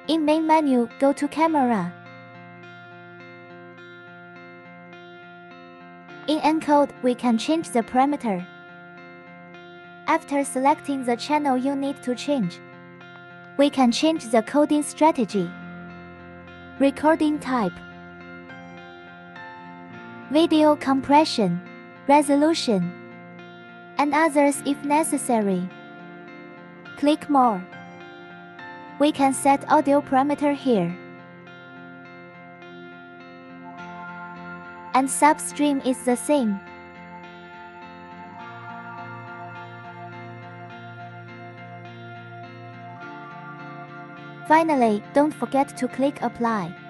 In main menu, go to Camera. In encode, we can change the parameter. After selecting the channel you need to change, we can change the coding strategy, recording type, video compression, resolution, and others if necessary. Click More. We can set audio parameter here. And substream is the same. Finally, don't forget to click Apply.